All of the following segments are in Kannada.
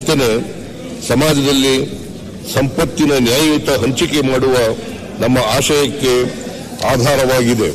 ಚಿಂತನೆ ಸಮಾಜದಲ್ಲಿ ಸಂಪತ್ತಿನ ನ್ಯಾಯಯುತ ಹಂಚಿಕೆ ಮಾಡುವ ನಮ್ಮ ಆಶಯಕ್ಕೆ ಆಧಾರವಾಗಿದೆ.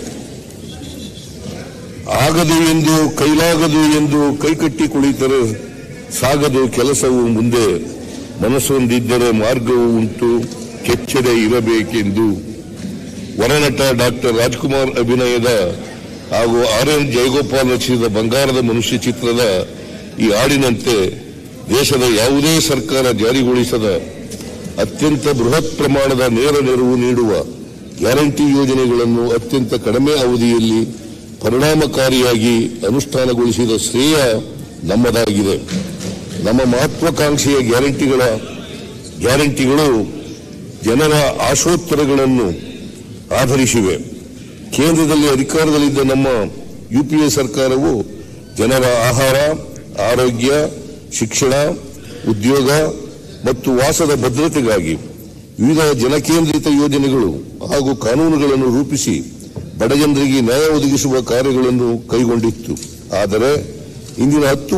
ಆಗದು ಎಂದು ಕೈಲಾಗದು ಎಂದು ಕೈಕಟ್ಟಿ ಕುಳಿತರೆ ಸಾಗದು ಕೆಲಸವು ಮುಂದೆ, ಮನಸ್ಸೊಂದಿದ್ದರೆ ಮಾರ್ಗವೂ ಉಂಟು, ಕೆಚ್ಚದೆ ಇರಬೇಕೆಂದು ವರನಟ ಡಾಕ್ಟರ್ ರಾಜ್ಕುಮಾರ್ ಅಭಿನಯದ ಹಾಗೂ ಆರ್.ಎನ್. ಜಯಗೋಪಾಲ್ ರಚಿಸಿದ ಬಂಗಾರದ ಮನುಷ್ಯ ಚಿತ್ರದ ಈ ಹಾಡಿನಂತೆ ದೇಶದ ಯಾವುದೇ ಸರ್ಕಾರ ಜಾರಿಗೊಳಿಸದ ಅತ್ಯಂತ ಬೃಹತ್ ಪ್ರಮಾಣದ ನೇರ ನೆರವು ನೀಡುವ ಗ್ಯಾರಂಟಿ ಯೋಜನೆಗಳನ್ನು ಅತ್ಯಂತ ಕಡಿಮೆ ಅವಧಿಯಲ್ಲಿ ಪರಿಣಾಮಕಾರಿಯಾಗಿ ಅನುಷ್ಠಾನಗೊಳಿಸಿದ ಶ್ರೇಯ ನಮ್ಮದಾಗಿದೆ. ನಮ್ಮ ಮಹತ್ವಾಕಾಂಕ್ಷೆಯ ಗ್ಯಾರಂಟಿಗಳು ಜನರ ಆಶೋತ್ತರಗಳನ್ನು ಆಧರಿಸಿವೆ. ಕೇಂದ್ರದಲ್ಲಿ ಅಧಿಕಾರದಲ್ಲಿದ್ದ ನಮ್ಮ ಯುಪಿಎ ಸರ್ಕಾರವು ಜನರ ಆಹಾರ, ಆರೋಗ್ಯ, ಶಿಕ್ಷಣ, ಉದ್ಯೋಗ ಮತ್ತು ವಾಸದ ಭದ್ರತೆಗಾಗಿ ವಿವಿಧ ಜನಕೇಂದ್ರಿತ ಯೋಜನೆಗಳು ಹಾಗೂ ಕಾನೂನುಗಳನ್ನು ರೂಪಿಸಿ ಬಡಜನರಿಗೆ ನ್ಯಾಯ ಒದಗಿಸುವ ಕಾರ್ಯಗಳನ್ನು ಕೈಗೊಂಡಿತ್ತು. ಆದರೆ ಇಂದಿನ 10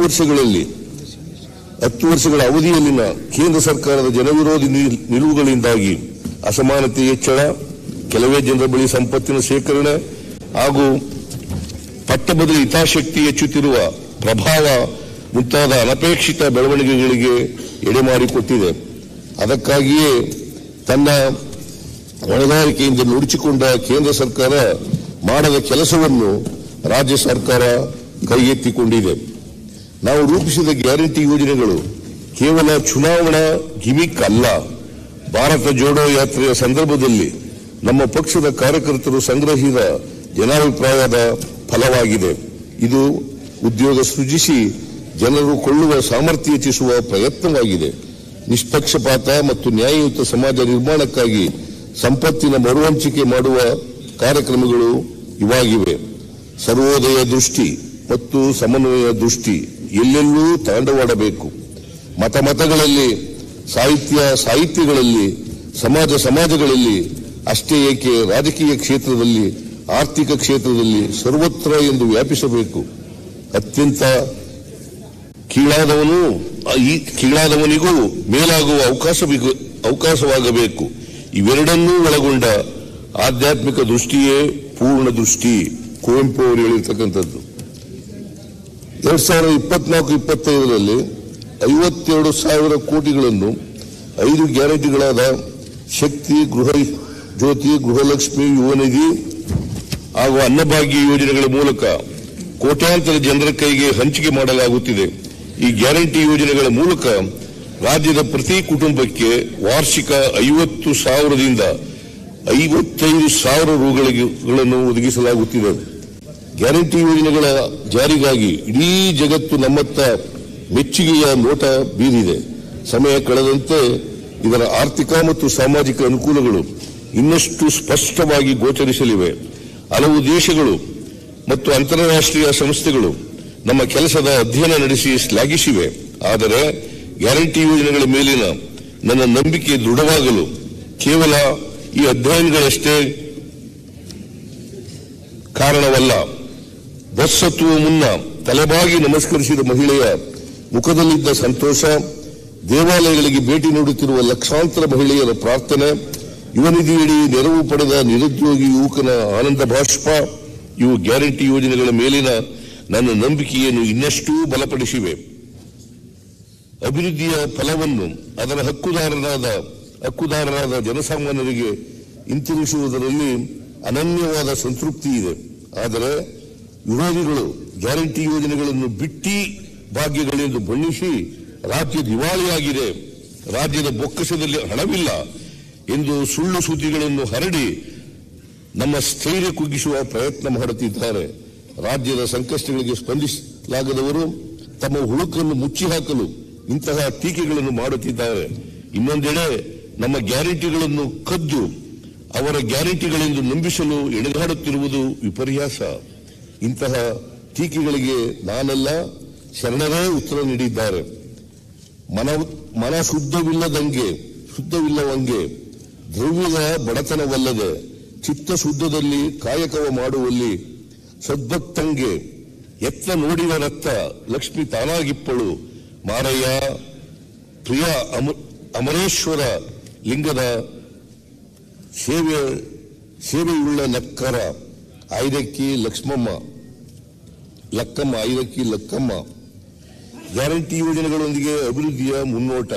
ವರ್ಷಗಳ ಅವಧಿಯಲ್ಲಿನ ಕೇಂದ್ರ ಸರ್ಕಾರದ ಜನವಿರೋಧಿ ನಿಲುವುಗಳಿಂದಾಗಿ ಅಸಮಾನತೆ ಹೆಚ್ಚಳ, ಕೆಲವೇ ಜನರ ಬಳಿ ಸಂಪತ್ತಿನ ಶೇಖರಣೆ ಹಾಗೂ ಪಟ್ಟಬದಲಿ ಹಿತಾಸಕ್ತಿ ಹೆಚ್ಚುತ್ತಿರುವ ಪ್ರಭಾವ ಮುಂತಾದ ಅನಪೇಕ್ಷಿತ ಬೆಳವಣಿಗೆಗಳಿಗೆ ಎಡೆಮಾಡಿಕೊಟ್ಟಿದೆ. ಅದಕ್ಕಾಗಿಯೇ ತನ್ನ ಹೊಣೆಗಾರಿಕೆಯಿಂದ ನುಡಿಸಿಕೊಂಡ ಕೇಂದ್ರ ಸರ್ಕಾರ ಮಾಡದ ಕೆಲಸವನ್ನು ರಾಜ್ಯ ಸರ್ಕಾರ ಕೈಗೆತ್ತಿಕೊಂಡಿದೆ. ನಾವು ರೂಪಿಸಿದ ಗ್ಯಾರಂಟಿ ಯೋಜನೆಗಳು ಕೇವಲ ಚುನಾವಣಾ ಗಿಮಿಕ್ ಅಲ್ಲ. ಭಾರತ ಜೋಡೋ ಯಾತ್ರೆಯ ಸಂದರ್ಭದಲ್ಲಿ ನಮ್ಮ ಪಕ್ಷದ ಕಾರ್ಯಕರ್ತರು ಸಂಗ್ರಹಿಸಿದ ಜನಾಭಿಪ್ರಾಯದ ಫಲವಾಗಿದೆ. ಇದು ಉದ್ಯೋಗ ಸೃಜಿಸಿ ಜನರು ಕೊಳ್ಳುವ ಸಾಮರ್ಥ್ಯ ಹೆಚ್ಚಿಸುವ ಪ್ರಯತ್ನವಾಗಿದೆ. ನಿಷ್ಪಕ್ಷಪಾತ ಮತ್ತು ನ್ಯಾಯಯುತ ಸಮಾಜ ನಿರ್ಮಾಣಕ್ಕಾಗಿ ಸಂಪತ್ತಿನ ಮರುಹಂಚಿಕೆ ಮಾಡುವ ಕಾರ್ಯಕ್ರಮಗಳು ಇವಾಗಿವೆ. ಸರ್ವೋದಯ ದೃಷ್ಟಿ ಮತ್ತು ಸಮನ್ವಯ ದೃಷ್ಟಿ ಎಲ್ಲೆಲ್ಲೂ ತಾಂಡವಾಡಬೇಕು. ಮತಗಳಲ್ಲಿ, ಸಾಹಿತ್ಯಗಳಲ್ಲಿ, ಸಮಾಜಗಳಲ್ಲಿ ಅಷ್ಟೇ ಏಕೆ ರಾಜಕೀಯ ಕ್ಷೇತ್ರದಲ್ಲಿ, ಆರ್ಥಿಕ ಕ್ಷೇತ್ರದಲ್ಲಿ ಸರ್ವತ್ರ ಎಂದು ವ್ಯಾಪಿಸಬೇಕು. ಅತ್ಯಂತ ಕೀಳಾದವನಿಗೂ ಮೇಲಾಗುವ ಅವಕಾಶವಾಗಬೇಕು. ಇವೆರಡನ್ನೂ ಒಳಗೊಂಡ ಆಧ್ಯಾತ್ಮಿಕ ದೃಷ್ಟಿಯೇ ಪೂರ್ಣ ದೃಷ್ಟಿ. ಕುವೆಂಪು ಅವರು ಹೇಳಿರ್ತಕ್ಕಂಥದ್ದು. 2024-25ರಲ್ಲಿ 52,000 ಕೋಟಿಗಳನ್ನು 5 ಗ್ಯಾರಂಟಿಗಳಾದ ಶಕ್ತಿ, ಗೃಹ ಜ್ಯೋತಿ, ಗೃಹಲಕ್ಷ್ಮಿ, ಯುವನಿಧಿ ಹಾಗೂ ಅನ್ನಭಾಗ್ಯ ಯೋಜನೆಗಳ ಮೂಲಕ ಕೋಟ್ಯಾಂತರ ಜನರ ಕೈಗೆ ಹಂಚಿಕೆ ಮಾಡಲಾಗುತ್ತಿದೆ. ಈ ಗ್ಯಾರಂಟಿ ಯೋಜನೆಗಳ ಮೂಲಕ ರಾಜ್ಯದ ಪ್ರತಿ ಕುಟುಂಬಕ್ಕೆ ವಾರ್ಷಿಕ 50,000ದಿಂದ 55,000 ರೂಗಳನ್ನು ಒದಗಿಸಲಾಗುತ್ತಿದೆ. ಗ್ಯಾರಂಟಿ ಯೋಜನೆಗಳ ಜಾರಿಗಾಗಿ ಇಡೀ ಜಗತ್ತು ನಮ್ಮತ್ತ ಮೆಚ್ಚುಗೆಯ ನೋಟ ಬೀರಿದೆ. ಸಮಯ ಕಳೆದಂತೆ ಇದರ ಆರ್ಥಿಕ ಮತ್ತು ಸಾಮಾಜಿಕ ಅನುಕೂಲಗಳು ಇನ್ನಷ್ಟು ಸ್ಪಷ್ಟವಾಗಿ ಗೋಚರಿಸಲಿವೆ. ಹಲವು ದೇಶಗಳು ಮತ್ತು ಅಂತಾರಾಷ್ಟ್ರೀಯ ಸಂಸ್ಥೆಗಳು ನಮ್ಮ ಕೆಲಸದ ಅಧ್ಯಯನ ನಡೆಸಿ ಶ್ಲಾಘಿಸಿವೆ. ಆದರೆ ಗ್ಯಾರಂಟಿ ಯೋಜನೆಗಳ ಮೇಲಿನ ನನ್ನ ನಂಬಿಕೆ ದೃಢವಾಗಲು ಕೇವಲ ಈ ಅಧ್ಯಯನಗಳಷ್ಟೇ ಕಾರಣವಲ್ಲ. ಬಸ್ ಹತ್ತುವ ಮುನ್ನ ತಲೆಬಾಗಿ ನಮಸ್ಕರಿಸಿದ ಮಹಿಳೆಯ ಮುಖದಲ್ಲಿದ್ದ ಸಂತೋಷ, ದೇವಾಲಯಗಳಿಗೆ ಭೇಟಿ ನೀಡುತ್ತಿರುವ ಲಕ್ಷಾಂತರ ಮಹಿಳೆಯರ ಪ್ರಾರ್ಥನೆ, ಯುವನಿಧಿಯಡಿ ನೆರವು ಪಡೆದ ನಿರುದ್ಯೋಗಿ ಯುವಕನ ಆನಂದ ಬಾಷ್ಪ ಇವು ಗ್ಯಾರಂಟಿ ಯೋಜನೆಗಳ ಮೇಲಿನ ನನ್ನ ನಂಬಿಕೆಯನ್ನು ಇನ್ನಷ್ಟೂ ಬಲಪಡಿಸಿವೆ. ಅಭಿವೃದ್ಧಿಯ ಫಲವನ್ನು ಅದರ ಹಕ್ಕುದಾರರಾದ ಜನಸಾಮಾನ್ಯರಿಗೆ ಹಿಂತಿರುಗಿಸುವುದರಲ್ಲಿ ಅನನ್ಯವಾದ ಸಂತೃಪ್ತಿ ಇದೆ. ಆದರೆ ವಿರೋಧಿಗಳು ಗ್ಯಾರಂಟಿ ಯೋಜನೆಗಳನ್ನು ಬಿಟ್ಟಿ ಭಾಗ್ಯಗಳೆಂದು ಬಣ್ಣಿಸಿ ರಾಜ್ಯ ದಿವಾಳಿಯಾಗಿದೆ, ರಾಜ್ಯದ ಬೊಕ್ಕಸದಲ್ಲಿ ಹಣವಿಲ್ಲ ಎಂದು ಸುಳ್ಳು ಸುದ್ದಿಗಳನ್ನು ಹರಡಿ ನಮ್ಮ ಸ್ಥೈರ್ಯ ಕುಗ್ಗಿಸುವ ಪ್ರಯತ್ನ ಮಾಡುತ್ತಿದ್ದಾರೆ. ರಾಜ್ಯದ ಸಂಕಷ್ಟಗಳಿಗೆ ಸ್ಪಂದಿಸಲಾಗದವರು ತಮ್ಮ ಹುಳುಕನ್ನು ಮುಚ್ಚಿ ಹಾಕಲು ಇಂತಹ ಟೀಕೆಗಳನ್ನು ಮಾಡುತ್ತಿದ್ದಾರೆ. ಇನ್ನೊಂದೆಡೆ ನಮ್ಮ ಗ್ಯಾರಂಟಿಗಳನ್ನು ಕದ್ದು ಅವರ ಗ್ಯಾರಂಟಿಗಳೆಂದು ನಂಬಿಸಲು ಎಳೆದಾಡುತ್ತಿರುವುದು ವಿಪರ್ಯಾಸ. ಇಂತಹ ಟೀಕೆಗಳಿಗೆ ನಾನೆಲ್ಲ ಶರಣರೇ ಉತ್ತರ ನೀಡಿದ್ದಾರೆ. ಮನ ಶುದ್ಧವಿಲ್ಲವಂಗೆ ದ್ರವ್ಯದ ಬಡತನವಲ್ಲದೆ ಚಿತ್ತ ಶುದ್ಧದಲ್ಲಿ ಕಾಯಕವ ಮಾಡುವಲ್ಲಿ ಪ್ರಿಯ ಅಮರೇಶ್ವರ ಲಿಂಗದ ಸೇವೆಯುಳ್ಳ ನಕ್ಕರ ಐದಕ್ಕಿ ಲಕ್ಕಮ್ಮ ಗ್ಯಾರಂಟಿ ಯೋಜನೆಗಳೊಂದಿಗೆ ಅಭಿವೃದ್ಧಿಯ ಮುನ್ನೋಟ.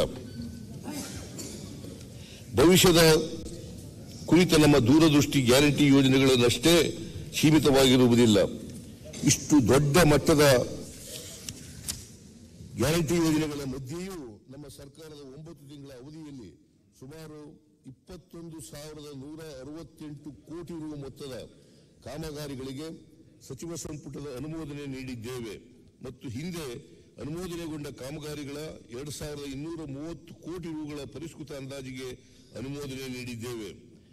ಭವಿಷ್ಯದ ಕುರಿತ ನಮ್ಮ ದೂರದೃಷ್ಟಿ ಗ್ಯಾರಂಟಿ ಯೋಜನೆಗಳನ್ನಷ್ಟೇ ಸೀಮಿತವಾಗಿರುವುದಿಲ್ಲ. ಇಷ್ಟು ದೊಡ್ಡ ಮಟ್ಟದ ಗ್ಯಾರಂಟಿ ಯೋಜನೆಗಳ ಮಧ್ಯೆಯೂ ನಮ್ಮ ಸರ್ಕಾರದ 9 ತಿಂಗಳ ಅವಧಿಯಲ್ಲಿ ಸುಮಾರು 21,168 ಕೋಟಿ ರು ಮೊತ್ತದ ಕಾಮಗಾರಿಗಳಿಗೆ ಸಚಿವ ಸಂಪುಟದ ಅನುಮೋದನೆ ನೀಡಿದ್ದೇವೆ ಮತ್ತು ಹಿಂದೆ ಅನುಮೋದನೆಗೊಂಡ ಕಾಮಗಾರಿಗಳ 2,230 ಕೋಟಿ ರುಗಳ ಪರಿಷ್ಕೃತ ಅಂದಾಜಿಗೆ ಅನುಮೋದನೆ ನೀಡಿದ್ದೇವೆ.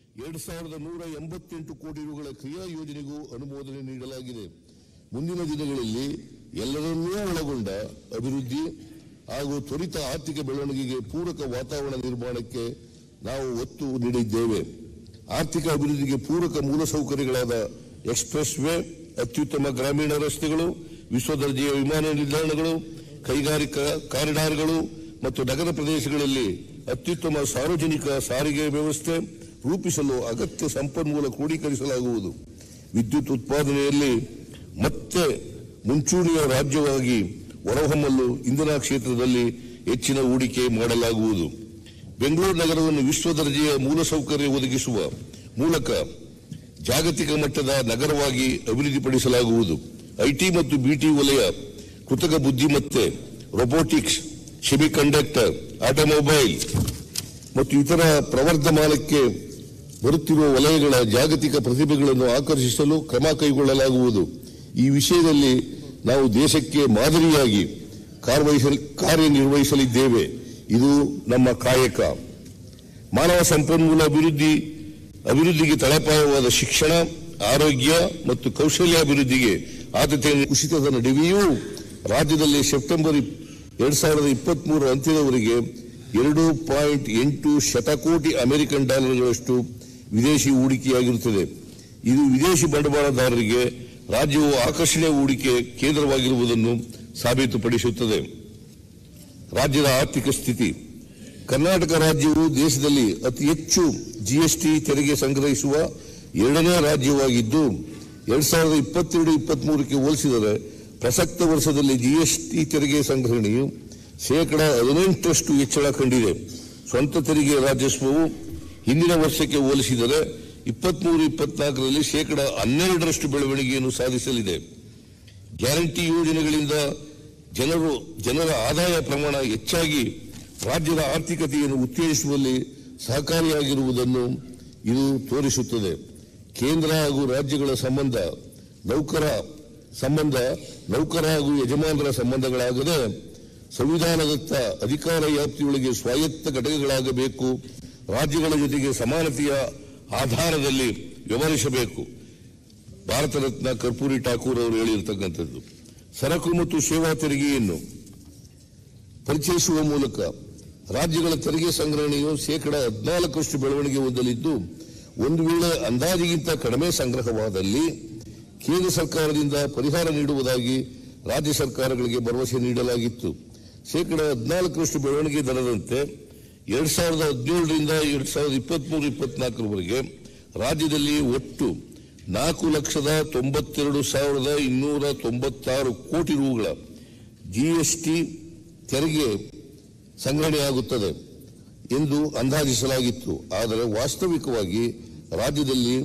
2,188 ಕೋಟಿ ರುಗಳ ಕ್ರಿಯಾ ಯೋಜನೆಗೂ ಅನುಮೋದನೆ ನೀಡಲಾಗಿದೆ. ಮುಂದಿನ ದಿನಗಳಲ್ಲಿ ಎಲ್ಲರನ್ನೂ ಒಳಗೊಂಡ ಅಭಿವೃದ್ಧಿ ಹಾಗೂ ತ್ವರಿತ ಆರ್ಥಿಕ ಬೆಳವಣಿಗೆಗೆ ಪೂರಕ ವಾತಾವರಣ ನಿರ್ಮಾಣಕ್ಕೆ ನಾವು ಒತ್ತು ನೀಡಿದ್ದೇವೆ. ಆರ್ಥಿಕ ಅಭಿವೃದ್ಧಿಗೆ ಪೂರಕ ಮೂಲಸೌಕರ್ಯಗಳಾದ ಎಕ್ಸ್ಪ್ರೆಸ್ ವೇ, ಅತ್ಯುತ್ತಮ ಗ್ರಾಮೀಣ ರಸ್ತೆಗಳು, ವಿಶ್ವ ದರ್ಜೆಯ ವಿಮಾನ ನಿಲ್ದಾಣಗಳು, ಕೈಗಾರಿಕಾ ಕಾರಿಡಾರ್ಗಳು ಮತ್ತು ನಗರ ಪ್ರದೇಶಗಳಲ್ಲಿ ಅತ್ಯುತ್ತಮ ಸಾರ್ವಜನಿಕ ಸಾರಿಗೆ ವ್ಯವಸ್ಥೆ ರೂಪಿಸಲು ಅಗತ್ಯ ಸಂಪನ್ಮೂಲ ಕ್ರೋಢೀಕರಿಸಲಾಗುವುದು. ವಿದ್ಯುತ್ ಉತ್ಪಾದನೆಯಲ್ಲಿ ಮತ್ತೆ ಮುಂಚೂಣಿಯ ರಾಜ್ಯವಾಗಿ ಹೊರಹೊಮ್ಮಲು ಇಂಧನ ಕ್ಷೇತ್ರದಲ್ಲಿ ಹೆಚ್ಚಿನ ಹೂಡಿಕೆ ಮಾಡಲಾಗುವುದು. ಬೆಂಗಳೂರು ನಗರವನ್ನು ವಿಶ್ವ ದರ್ಜೆಯ ಮೂಲಸೌಕರ್ಯ ಒದಗಿಸುವ ಮೂಲಕ ಜಾಗತಿಕ ಮಟ್ಟದ ನಗರವಾಗಿ ಅಭಿವೃದ್ಧಿಪಡಿಸಲಾಗುವುದು. ಐಟಿ ಮತ್ತು ಬಿಟಿ ವಲಯ, ಕೃತಕ ಬುದ್ಧಿಮತ್ತೆ, ರೊಬೋಟಿಕ್ಸ್, ಸೆಮಿಕಂಡಕ್ಟರ್, ಆಟೋಮೊಬೈಲ್ ಮತ್ತು ಇತರ ಪ್ರವರ್ಧಮಾನಕ್ಕೆ ಬರುತ್ತಿರುವ ವಲಯಗಳ ಜಾಗತಿಕ ಪ್ರತಿಭೆಗಳನ್ನು ಆಕರ್ಷಿಸಲು ಕ್ರಮ ಕೈಗೊಳ್ಳಲಾಗುವುದು. ಈ ವಿಷಯದಲ್ಲಿ ನಾವು ದೇಶಕ್ಕೆ ಮಾದರಿಯಾಗಿ ಕಾರ್ಯನಿರ್ವಹಿಸಲಿದ್ದೇವೆ. ಇದು ನಮ್ಮ ಕಾಯಕ. ಮಾನವ ಸಂಪನ್ಮೂಲ ಅಭಿವೃದ್ಧಿಗೆ ತಳಪಾಯವಾದ ಶಿಕ್ಷಣ, ಆರೋಗ್ಯ ಮತ್ತು ಕೌಶಲ್ಯಾಭಿವೃದ್ಧಿಗೆ ಆದ್ಯತೆ. ಕುಸಿತದ ನಡುವೆಯೂ ರಾಜ್ಯದಲ್ಲಿ ಸೆಪ್ಟೆಂಬರ್ 2023 ಅಂತ್ಯದವರೆಗೆ 2.8 ಶತಕೋಟಿ ಅಮೆರಿಕನ್ ಡಾಲರ್ಗಳಷ್ಟು ವಿದೇಶಿ ಹೂಡಿಕೆಯಾಗಿರುತ್ತದೆ. ಇದು ವಿದೇಶಿ ಬಂಡವಾಳದಾರರಿಗೆ ರಾಜ್ಯವು ಆಕರ್ಷಣೀಯ ಹೂಡಿಕೆ ಕೇಂದ್ರವಾಗಿರುವುದನ್ನು ಸಾಬೀತುಪಡಿಸುತ್ತದೆ. ರಾಜ್ಯದ ಆರ್ಥಿಕ ಸ್ಥಿತಿ. ಕರ್ನಾಟಕ ರಾಜ್ಯವು ದೇಶದಲ್ಲಿ ಅತಿ ಹೆಚ್ಚು ಜಿಎಸ್ಟಿ ತೆರಿಗೆ ಸಂಗ್ರಹಿಸುವ 2ನೇ ರಾಜ್ಯವಾಗಿದ್ದು 2022-23ಕ್ಕೆ ಹೋಲಿಸಿದರೆ ಪ್ರಸಕ್ತ ವರ್ಷದಲ್ಲಿ ಜಿಎಸ್ಟಿ ತೆರಿಗೆ ಸಂಗ್ರಹಣೆಯು 18% ಹೆಚ್ಚಳ ಕಂಡಿದೆ. ಸ್ವಂತ ತೆರಿಗೆ ರಾಜಸ್ವವು ಹಿಂದಿನ ವರ್ಷಕ್ಕೆ ಹೋಲಿಸಿದರೆ 23-24ರಲ್ಲಿ 12% ಬೆಳವಣಿಗೆಯನ್ನು ಸಾಧಿಸಲಿದೆ. ಗ್ಯಾರಂಟಿ ಯೋಜನೆಗಳಿಂದ ಜನರ ಆದಾಯ ಪ್ರಮಾಣ ಹೆಚ್ಚಾಗಿ ರಾಜ್ಯದ ಆರ್ಥಿಕತೆಯನ್ನು ಉತ್ತೇಜಿಸುವಲ್ಲಿ ಸಹಕಾರಿಯಾಗಿರುವುದನ್ನು ಇದು ತೋರಿಸುತ್ತದೆ. ಕೇಂದ್ರ ಹಾಗೂ ರಾಜ್ಯಗಳ ಸಂಬಂಧ ನೌಕರ ಹಾಗೂ ಯಜಮಾನರ ಸಂಬಂಧಗಳಾಗದೆ ಸಂವಿಧಾನದತ್ತ ಅಧಿಕಾರ ವ್ಯಾಪ್ತಿಯೊಳಗೆ ಸ್ವಾಯತ್ತ ಘಟಕಗಳಾಗಬೇಕು. ರಾಜ್ಯಗಳ ಜೊತೆಗೆ ಸಮಾನತೆಯ ಆಧಾರದಲ್ಲಿ ವ್ಯವಹರಿಸಬೇಕು. ಭಾರತ ರತ್ನ ಕರ್ಪೂರಿ ಠಾಕೂರ್ ಅವರು ಹೇಳಿರ್ತಕ್ಕಂಥದ್ದು. ಸರಕು ಮತ್ತು ಸೇವಾ ತೆರಿಗೆಯನ್ನು ಪರಿಚಯಿಸುವ ಮೂಲಕ ರಾಜ್ಯಗಳ ತೆರಿಗೆ ಸಂಗ್ರಹಣೆಯು 14% ಬೆಳವಣಿಗೆ ಹೊಂದಲಿದ್ದು, ಒಂದು ವೇಳೆ ಅಂದಾಜಿಗಿಂತ ಕಡಿಮೆ ಸಂಗ್ರಹವಾದಲ್ಲಿ ಕೇಂದ್ರ ಸರ್ಕಾರದಿಂದ ಪರಿಹಾರ ನೀಡುವುದಾಗಿ ರಾಜ್ಯ ಸರ್ಕಾರಗಳಿಗೆ ಭರವಸೆ ನೀಡಲಾಗಿತ್ತು. 14% ಬೆಳವಣಿಗೆ ದರದಂತೆ 2017ರಿಂದ 2023-24ರವರೆಗೆ ರಾಜ್ಯದಲ್ಲಿ ಒಟ್ಟು 4,92,296 ಕೋಟಿ ರುಗಳ ಜಿಎಸ್ಟಿ ತೆರಿಗೆ ಸಂಗ್ರಹಣೆಯಾಗುತ್ತದೆ ಎಂದು ಅಂದಾಜಿಸಲಾಗಿತ್ತು. ಆದರೆ ವಾಸ್ತವಿಕವಾಗಿ ರಾಜ್ಯದಲ್ಲಿ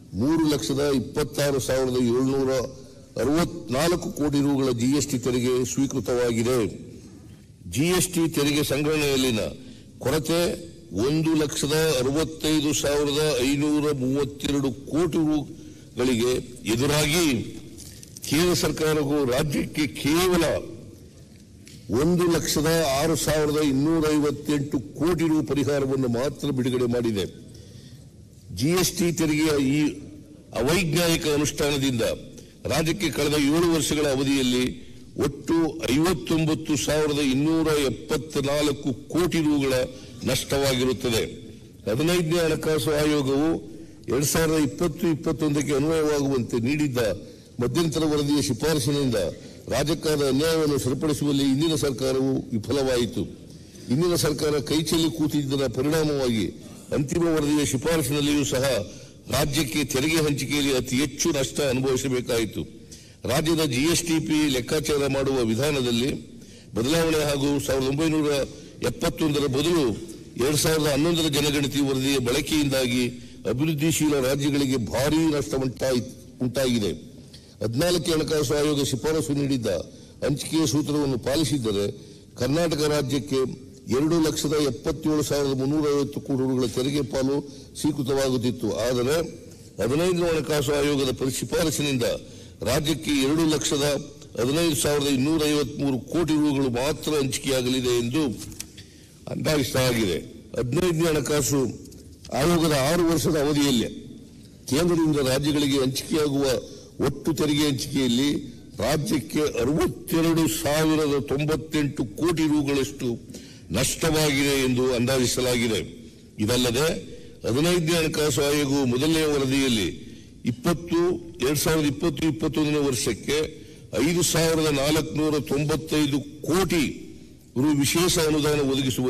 3,26,764 ಕೋಟಿ ರುಗಳ ಜಿಎಸ್ಟಿ ತೆರಿಗೆ ಸ್ವೀಕೃತವಾಗಿದೆ. ಜಿಎಸ್ಟಿ ತೆರಿಗೆ ಸಂಗ್ರಹಣೆಯಲ್ಲಿನ ಕೊರತೆ 1,65,532 ಕೋಟಿ ರುಗಳಿಗೆ ಎದುರಾಗಿ ಕೇಂದ್ರ ಸರ್ಕಾರವು ರಾಜ್ಯಕ್ಕೆ ಕೇವಲ 1,06,258 ಕೋಟಿ ರು ಪರಿಹಾರವನ್ನು ಮಾತ್ರ ಬಿಡುಗಡೆ ಮಾಡಿದೆ. ಜಿಎಸ್ಟಿ ತೆರಿಗೆಯ ಈ ಅವೈಜ್ಞಾನಿಕ ಅನುಷ್ಠಾನದಿಂದ ರಾಜ್ಯಕ್ಕೆ ಕಳೆದ 7 ವರ್ಷಗಳ ಅವಧಿಯಲ್ಲಿ ಒಟ್ಟು 59,274 ಕೋಟಿ ರುಗಳ ನಷ್ಟವಾಗಿರುತ್ತದೆ. 15ನೇ ಹಣಕಾಸು ಆಯೋಗವು 2020-21ಕ್ಕೆ ಅನ್ವಯವಾಗುವಂತೆ ನೀಡಿದ್ದ ಮಧ್ಯಂತರ ವರದಿಯ ಶಿಫಾರಸಿನಿಂದ ರಾಜ್ಯಕ್ಕಾದ ಅನ್ಯಾಯವನ್ನು ಸರಿಪಡಿಸುವಲ್ಲಿ ಇಂದಿನ ಸರ್ಕಾರವು ವಿಫಲವಾಯಿತು. ಇಂದಿನ ಸರ್ಕಾರ ಕೈಚೆಲ್ಲಿ ಕೂತಿದ್ದರ ಪರಿಣಾಮವಾಗಿ ಅಂತಿಮ ವರದಿಯ ಶಿಫಾರಸಿನಲ್ಲಿಯೂ ಸಹ ರಾಜ್ಯಕ್ಕೆ ತೆರಿಗೆ ಹಂಚಿಕೆಯಲ್ಲಿ ಅತಿ ಹೆಚ್ಚು ನಷ್ಟ ಅನುಭವಿಸಬೇಕಾಯಿತು. ರಾಜ್ಯದ ಜಿಎಸ್ಟಿಪಿ ಲೆಕ್ಕಾಚಾರ ಮಾಡುವ ವಿಧಾನದಲ್ಲಿ ಬದಲಾವಣೆ ಹಾಗೂ 1971 ಬದಲು 2011 ಜನಗಣತಿ ವರದಿಯ ಬಳಕೆಯಿಂದಾಗಿ ಅಭಿವೃದ್ಧಿಶೀಲ ರಾಜ್ಯಗಳಿಗೆ ಭಾರೀ ನಷ್ಟ ಉಂಟಾಗಿದೆ. 14 ಹಣಕಾಸು ಆಯೋಗ ಶಿಫಾರಸು ನೀಡಿದ್ದ ಹಂಚಿಕೆಯ ಸೂತ್ರವನ್ನು ಪಾಲಿಸಿದ್ದರೆ ಕರ್ನಾಟಕ ರಾಜ್ಯಕ್ಕೆ 2,77,350 ಕೋಟಿ ರೂಪಾಯಿಗಳ ತೆರಿಗೆ ಪಾಲು ಸ್ವೀಕೃತವಾಗುತ್ತಿತ್ತು. ಆದರೆ 15 ಹಣಕಾಸು ಆಯೋಗದ ಶಿಫಾರಸಿನಿಂದ ರಾಜ್ಯಕ್ಕೆ 2,15,253 ಕೋಟಿ ರೂಪಾಯಿಗಳು ಮಾತ್ರ ಹಂಚಿಕೆಯಾಗಲಿದೆ ಎಂದು ಅಂದಾಜಿಸಲಾಗಿದೆ. 15ನೇ ಹಣಕಾಸು ಆಯೋಗದ 6 ವರ್ಷದ ಅವಧಿಯಲ್ಲಿ ಕೇಂದ್ರದಿಂದ ರಾಜ್ಯಗಳಿಗೆ ಹಂಚಿಕೆಯಾಗುವ ಒಟ್ಟು ತೆರಿಗೆ ಹಂಚಿಕೆಯಲ್ಲಿ ರಾಜ್ಯಕ್ಕೆ 62,098 ಕೋಟಿ ರೂಪಾಯಿಗಳಷ್ಟು ನಷ್ಟವಾಗಿದೆ ಎಂದು ಅಂದಾಜಿಸಲಾಗಿದೆ. ಇದಲ್ಲದೆ 15ನೇ ಹಣಕಾಸು ಆಯೋಗವು ಮೊದಲನೇ ವರದಿಯಲ್ಲಿ 2020-21 ವರ್ಷಕ್ಕೆ 5,495 ಕೋಟಿ ರು ವಿಶೇಷ ಅನುದಾನ ಒದಗಿಸುವ